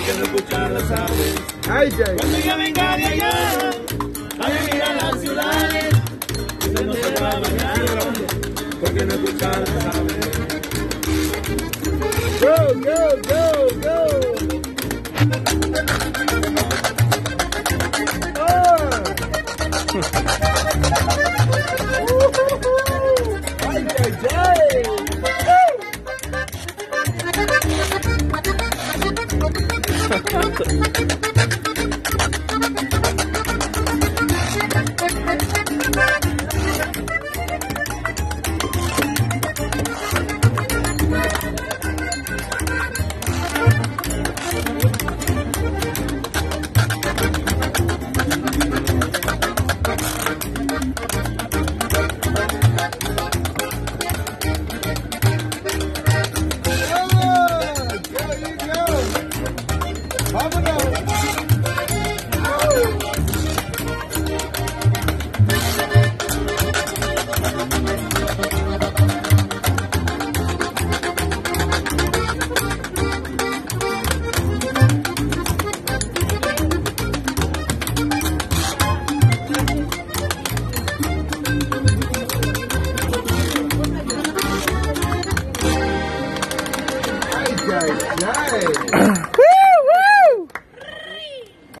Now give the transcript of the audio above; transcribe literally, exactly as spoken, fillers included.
porque no escuchar las aves. Ay, Jay. Cuando ella venga de allá, vaya a mirar las ciudades. Usted no se va a bañar, porque no escuchar las aves. Go, go, go, go. Ah. Ay, ay, ay. Vámonos.